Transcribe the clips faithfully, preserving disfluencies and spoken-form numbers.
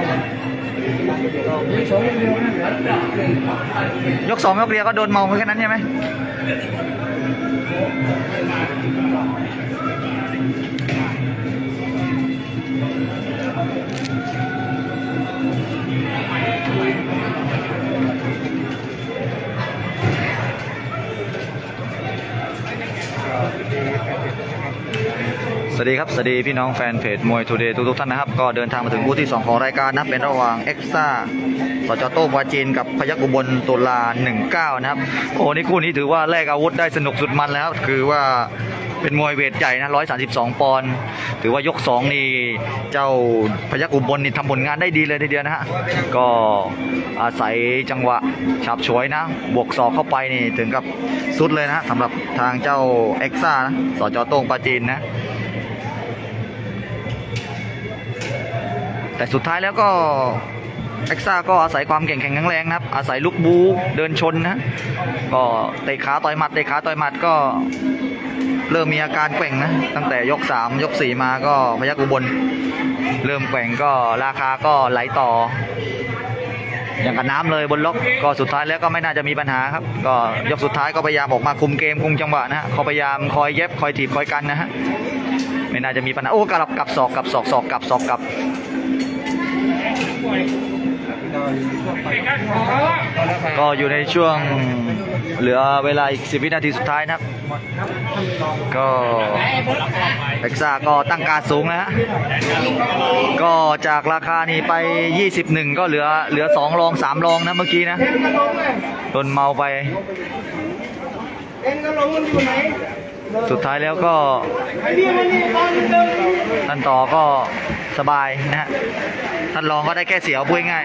ยกสองยกเดียวก็โดนเมาแค่นั้นใช่ไหมสวัสดีครับสวัสดีพี่น้องแฟนเพจมวยทูเดย์ทุกๆท่านนะครับก็เดินทางมาถึงคู่ที่สองของรายการนะเป็นระหว่างเอ็กซ่าสจโต้วาจีนกับพยัคฆ์อุบลตุลาหนึ่งเก้านะครับโอ้นี่คู่นี้ถือว่าแลกอาวุธได้สนุกสุดมันแล้วคือว่าเป็นมวยเวทใหญ่นะหนึ่งร้อยสามสิบสองปอนด์ถือว่ายกสองนี่เจ้าพยัคฆ์อุบลนี่ทำผลงานได้ดีเลยทีเดียวนะฮะก็อาศัยจังหวะฉับฉวยนะบวกศอกเข้าไปนี่ถึงกับสุดเลยนะสำหรับทางเจ้าเอ็กซ่านะสจโต้วาจีนนะแต่สุดท้ายแล้วก็เอ็กซ่าก็อาศัยความเก่งแข็งแรงนะครับอาศัยลูกบูเดินชนนะก็เตะขาต่อยหมัดเตะขาต่อยหมัดก็เริ่มมีอาการแกว่งนะตั้งแต่ยกสามยกสี่มาก็พยัคฆ์อุบลเริ่มแกว่งก็ราคาก็ไหลต่ออย่างกับน้ำเลยบนล็อกก็สุดท้ายแล้วก็ไม่น่าจะมีปัญหาครับก็ยกสุดท้ายก็พยายามออกมาคุมเกมคุมจังหวะนะฮะเขาพยายามคอยเย็บคอยถีบคอยกันนะฮะไม่น่าจะมีปัญหาโอ้กลับกับศอกกับศอกศอกกับศอกกับก็อยู่ในช่วงเหลือเวลาอีกสิบวินาทีสุดท้ายนะครับก็เอ็กซ่าก็ตั้งการสูงนะฮะก็จากราคานี้ไปยี่สิบเอ็ดก็เหลือเหลือสองรองสามรองนะเมื่อกี้นะโดนเมาไปสุดท้ายแล้วก็ท่านต่อก็สบายนะฮะท่านรองก็ได้แค่เสียวพูดง่าย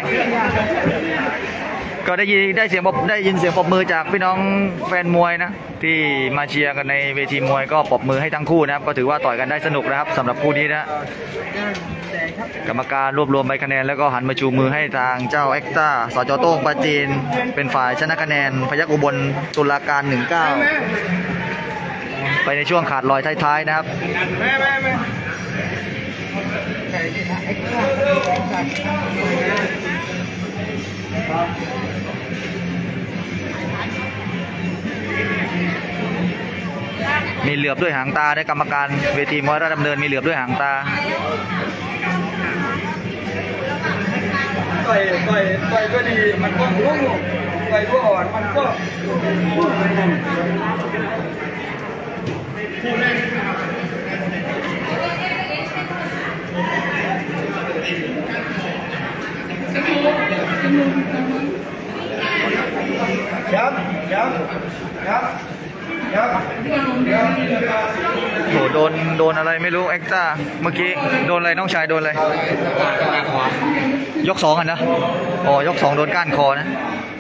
ก็ได้ยินได้เสียงได้ยินเสียงปรบมือจากพี่น้องแฟนมวยนะที่มาเชียร์กันในเวทีมวยก็ปรบมือให้ทั้งคู่นะครับก็ถือว่าต่อยกันได้สนุกนะครับสำหรับคู่นี้นะกรรมการรวบรวมใบคะแนนแล้วก็หันมาชูมือให้ทางเจ้าเอ็กซ่าสจโต้งปาจีนเป็นฝ่ายชนะคะแนนพยัคฆ์อุบลตุลาการหนึ่งเก้าไปในช่วงขาดลอยท้ายๆนะครับมีเหลือบด้วยหางตาได้กรรมการเวทีมวยราชดำเนินมีเหลือบด้วยหางตาต่อยต่อยต่อยก็ดีมันก็รุ่งต่อยก็อ่อนมันก็ยับยับยับยับโหโดนโดนอะไรไม่รู้เอ็กซ่าเมื่อกี้โดนอะไรน้องชายโดนอะไรยกสองอ่ะนะอ๋อยกสองโดนก้านคอนะ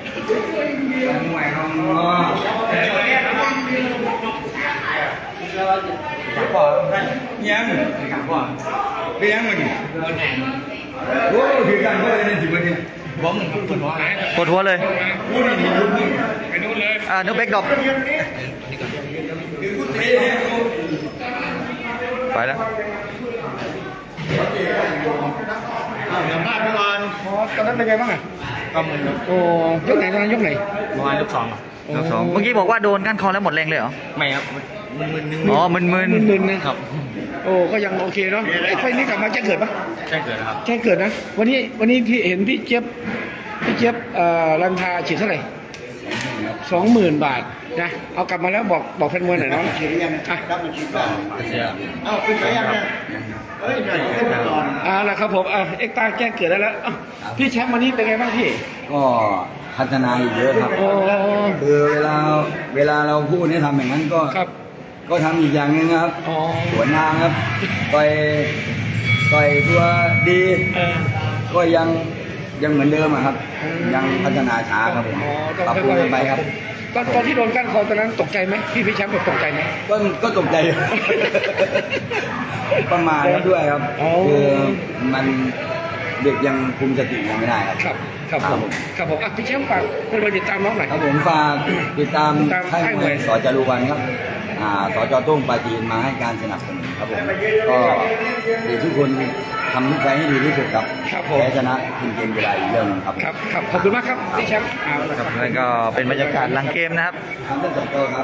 ยังไปยังมันโอ้คือการเพื่อนในสิบวันนี้ผมปวดหัวปวดหัวเลยพูดดีพูดดีไปนู่นเลยอ่านุ๊กเบกดอกไปแล้วสัมภาษณ์เมื่อวานตอนนั้นเป็นไงบ้างอ่ะก็มึนโอ้ยกไหนตอนนั้นยกไหนเมื่อวานยกสองยกสองเมื่อกี้บอกว่าโดนก้านคอแล้วหมดแรงเลยเหรอไม่ครับมึนมึนนึงอ๋อมึนมึนมึนนะครับโอ้ก็ยังโอเคเนาะไอ้ไฟนี้กลับมาแจ้งเกิดปะแจ้งเกิดครับแจ้งเกิดนะวันนี้วันนี้พี่เห็นพี่เจี๊ยบพี่เจี๊ยบเอ่อรันทาฉีดเท่าไหร่สองหมื่นบาทนะเอากลับมาแล้วบอกบอกแฟนมวยหน่อยเนาะฉีดยังอ่ะรับมาฉีดบ้างเอ้าขึ้นไปยังเนี่ยเฮ้ยหน่อยขึ้นไปก่อนอ่าแล้วครับผมอ่ะเอ็กซ์ตาแจ้งเกิดได้แล้วพี่แชมป์วันนี้เป็นไงบ้างพี่ก็พัฒนาอีกเยอะครับคือเวลาเวลาเราพูดเนี่ยทำอย่างนั้นก็ก็ทำอีกอย่างนึงครับสวนทางครับต่อยต่อยตัวดีก็ยังยังเหมือนเดิมครับยังพัฒนาช้าครับผมปรับปรุงไปครับตอนตอนที่โดนก้านคอตอนนั้นตกใจไหมพี่พี่แชมป์ตกใจไหมก็ก็ตกใจประมาณนั้นด้วยครับคือมันเด็กยังคุมสติยังไม่ได้ครับครับครับผมครับผมพี่แชมป์ฝากคนมาติดตามน้องหน่อยครับผมฝากติดตามค่ายมวยสจรุวันครับสจโต้งปาจีนมาให้การสนับสนุนครับผมก็เด็กทุกคนทำทุกไฟให้ดีที่สุดครับครับผมแพ้ชนะกินเกมกีฬาอีกเรื่องหนึงครับครับครับขอบคุณมากครับพี่แชมป์เอาละคครัรับบ แล้วก็เป็นบรรยากาศหลังเกมนะครับทำได้สองตัวครับ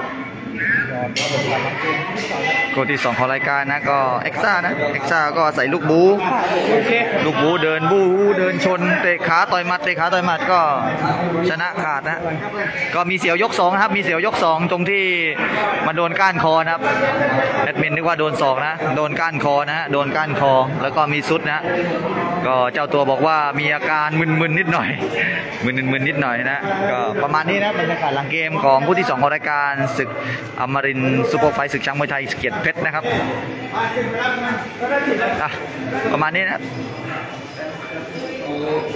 คู่ที่สองของรายการนะก็เอ็กซ่านะเอ็กซ่าก็ใส่ลูกบูโอเคลูกบูเดินบูเดินชนเตะขาต่อยหมัดเตะขาต่อยหมัดก็ชนะขาดนะก็มีเสียวยกสองนะครับมีเสียวยกสองตรงที่มาโดนก้านคอนะครับแอดมินนึกว่าโดนศอกนะโดนก้านคอนะโดนก้านคอแล้วก็มีซุดนะก็เจ้าตัวบอกว่ามีอาการมึนๆนิดหน่อยมึนๆนิดหน่อยนะก็ประมาณนี้นะบรรยากาศหลังเกมของคู่ที่สองของรายการศึกอมรินทร์ซูเปอร์ไฟท์ศึกช้างมวยไทยเกียรติเพชรนะครับอ่ะประมาณนี้นะครับ